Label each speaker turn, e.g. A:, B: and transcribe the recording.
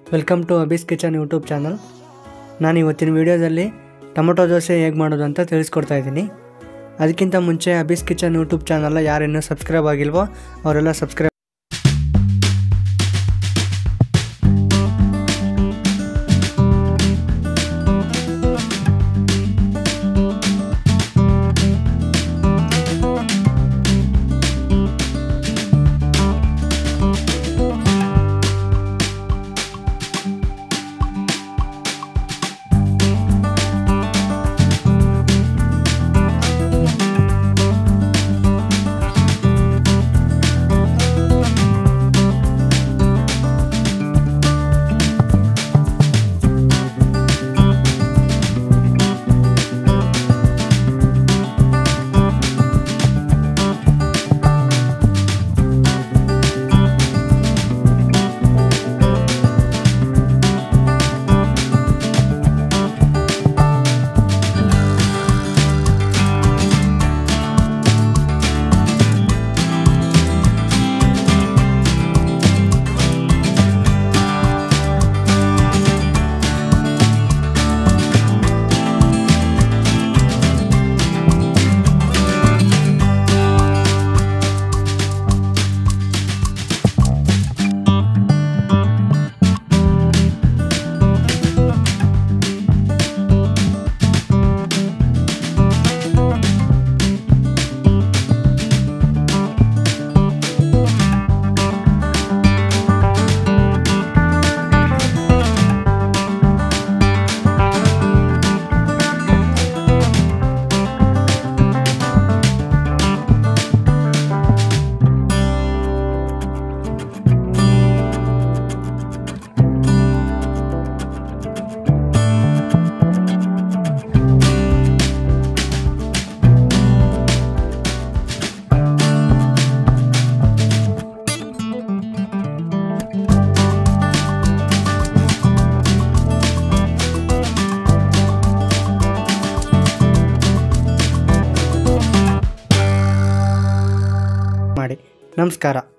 A: Welcome to Abi's kitchen YouTube channel. ನಾನು ಇವತ್ತಿನ ವಿಡಿಯೋದಲ್ಲಿ ಟೊಮೊಟೊ ದೋಸೆ ಹೇಗೆ ಮಾಡೋದು ಅಂತ ತಿಳಿಸ್ಕೊಡ್ತಾ ಇದ್ದೀನಿ. ಅದಕ್ಕಿಂತ ಮುಂಚೆ ಅಬೀಸ್ ಕಿಚನ್ ಯೂಟ್ಯೂಬ್ ಚಾನಲ್ನ ಯಾರಿನ್ನೂ ಸಬ್ಸ್ಕ್ರೈಬ್ ಆಗಿಲ್ವೋ ಅವರೆಲ್ಲ ಸಬ್ಸ್ಕ್ರೈಬ್ ಮಾಡಿ. ನಮಸ್ಕಾರ.